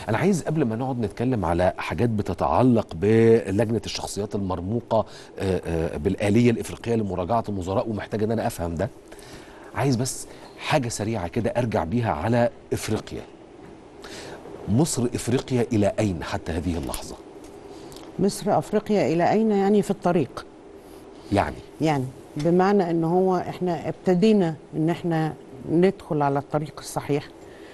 انا عايز قبل ما نقعد نتكلم على حاجات بتتعلق بلجنه الشخصيات المرموقه بالآلية الافريقيه لمراجعه الوزراء، ومحتاج ان انا افهم ده. عايز بس حاجه سريعه كده ارجع بيها على افريقيا. مصر افريقيا الى اين حتى هذه اللحظه؟ مصر أفريقيا إلى أين؟ يعني في الطريق. يعني بمعنى إن هو إحنا ابتدينا إن إحنا ندخل على الطريق الصحيح.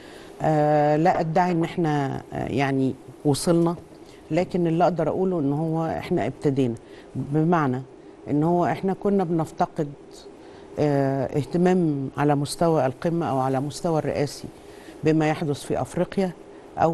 لا أدعي إن إحنا يعني وصلنا، لكن اللي أقدر أقوله إن هو إحنا ابتدينا. بمعنى إن هو إحنا كنا بنفتقد اهتمام على مستوى القمة أو على مستوى الرئاسي بما يحدث في أفريقيا، أو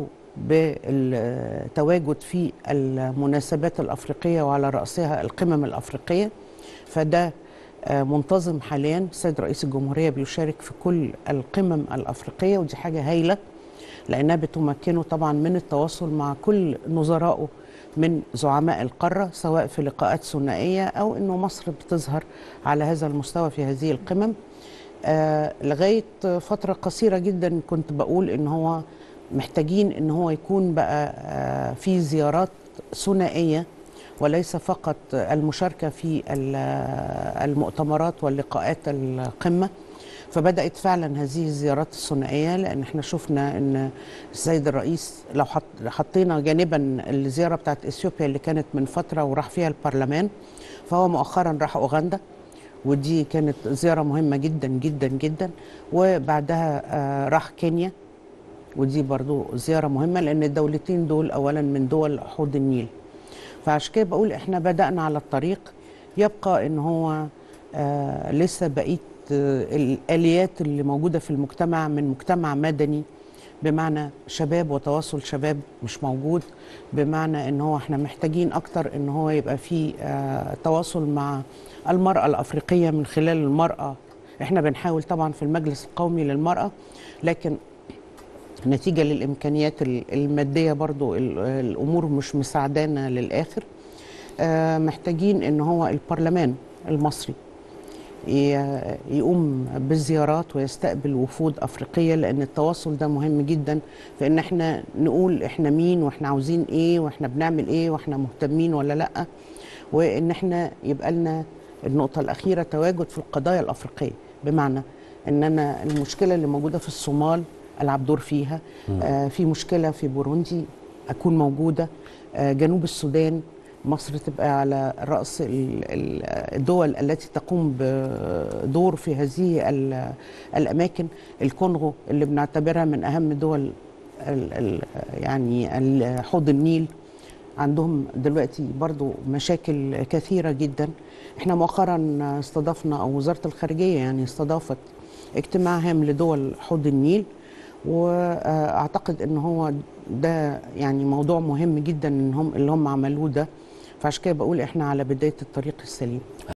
بالتواجد في المناسبات الأفريقية وعلى رأسها القمم الأفريقية. فده منتظم حاليا. السيد رئيس الجمهورية بيشارك في كل القمم الأفريقية، ودي حاجة هايلة لأنها بتمكنه طبعا من التواصل مع كل نظرائه من زعماء القارة، سواء في لقاءات ثنائية أو أنه مصر بتظهر على هذا المستوى في هذه القمم. لغاية فترة قصيرة جدا كنت بقول ان هو محتاجين ان هو يكون بقى في زيارات ثنائية، وليس فقط المشاركة في المؤتمرات واللقاءات القمة. فبدأت فعلا هذه الزيارات الثنائية، لأن احنا شفنا أن السيد الرئيس لو حطينا جانبا الزيارة بتاعت إثيوبيا اللي كانت من فترة وراح فيها البرلمان، فهو مؤخرا راح أوغندا، ودي كانت زيارة مهمة جدا جدا جدا. وبعدها راح كينيا، ودي برضو زيارة مهمة لأن الدولتين دول أولا من دول حوض النيل. فعشان كده بقول إحنا بدأنا على الطريق. يبقى إن هو لسه بقيت الآليات اللي موجودة في المجتمع من مجتمع مدني، بمعنى شباب وتواصل شباب مش موجود. بمعنى ان هو احنا محتاجين اكتر ان هو يبقى في تواصل مع المرأة الأفريقية من خلال المرأة. احنا بنحاول طبعا في المجلس القومي للمرأة، لكن نتيجة للإمكانيات المادية برضو الأمور مش مساعدانا للآخر. محتاجين ان هو البرلمان المصري يقوم بالزيارات ويستقبل وفود أفريقية، لأن التواصل ده مهم جدا في إن احنا نقول احنا مين واحنا عاوزين ايه واحنا بنعمل ايه واحنا مهتمين ولا لأ، وإن احنا يبقى لنا النقطة الأخيرة تواجد في القضايا الأفريقية. بمعنى إن أنا المشكلة اللي موجودة في الصومال ألعب دور فيها، في مشكلة في بوروندي أكون موجودة، جنوب السودان مصر تبقى على رأس الدول التي تقوم بدور في هذه الأماكن. الكونغو اللي بنعتبرها من أهم دول يعني حوض النيل، عندهم دلوقتي برضو مشاكل كثيرة جدا. احنا مؤخرا استضفنا، أو وزارة الخارجية يعني استضافت اجتماع هام لدول حوض النيل، واعتقد ان هو ده يعني موضوع مهم جدا ان هم اللي هم عملوه ده. فعشان كده بقول احنا على بداية الطريق السليم.